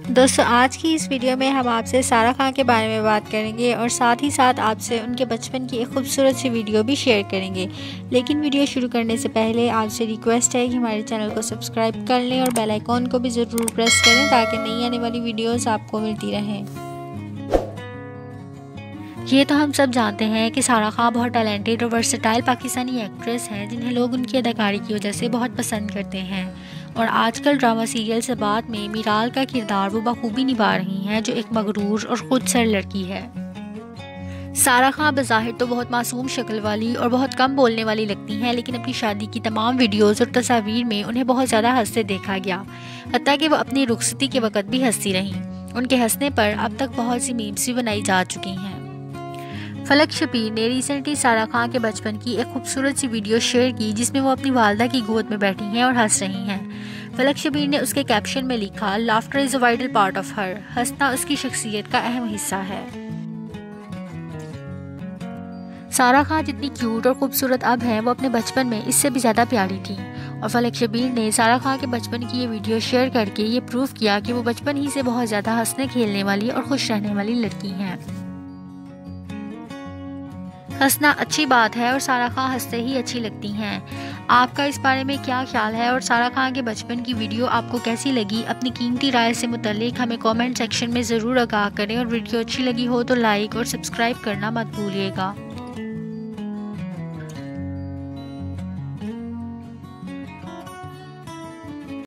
दोस्तों आज की इस वीडियो में हम आपसे सारा खान के बारे में बात करेंगे और साथ ही साथ आपसे उनके बचपन की एक खूबसूरत सी वीडियो भी शेयर करेंगे। लेकिन वीडियो शुरू करने से पहले आपसे रिक्वेस्ट है कि हमारे चैनल को सब्सक्राइब कर लें और बेल आइकॉन को भी ज़रूर प्रेस करें ताकि नई आने वाली वीडियोस आपको मिलती रहें। ये तो हम सब जानते हैं कि सारा खान बहुत टैलेंटेड और वर्सेटाइल पाकिस्तानी एक्ट्रेस हैं जिन्हें लोग उनकी अदाकारी की वजह से बहुत पसंद करते हैं। और आजकल ड्रामा सीरियल से बाद में मीराल का किरदार वो बखूबी निभा रही हैं, जो एक मगरूर और खुदसर लड़की है। सारा खान बज़ाहिर तो बहुत मासूम शक्ल वाली और बहुत कम बोलने वाली लगती हैं, लेकिन अपनी शादी की तमाम वीडियोस और तस्वीर में उन्हें बहुत ज़्यादा हंसते देखा गया। हत्ता कि वो अपनी रुखसती के वक्त भी हंसती रहीं। उनके हंसने पर अब तक बहुत सी मीम्स भी बनाई जा चुकी हैं। फलक शबीर ने रिसेंटली सारा खान के बचपन की एक खूबसूरत सी वीडियो शेयर की जिसमें वो अपनी वालदा की गोद में बैठी हैं और हंस रही हैं। फलक शबीर ने उसके कैप्शन में लिखा, laughter is a vital part of her. हंसना उसकी शख्सियत का अहम हिस्सा है। सारा खान जितनी क्यूट और खूबसूरत अब है, वो अपने बचपन में इससे भी ज़्यादा प्यारी थी। और फलक शबीर ने सारा खान के बचपन की ये वीडियो शेयर करके ये प्रूव किया कि वो बचपन ही से बहुत ज़्यादा हंसने खेलने वाली और खुश रहने वाली लड़की हैं। हंसना अच्छी बात है और सारा खान हंसते ही अच्छी लगती हैं। आपका इस बारे में क्या ख्याल है और सारा खान के बचपन की वीडियो आपको कैसी लगी? अपनी कीमती राय से मुतल्लिक हमें कमेंट सेक्शन में ज़रूर आगाह करें और वीडियो अच्छी लगी हो तो लाइक और सब्सक्राइब करना मत भूलिएगा।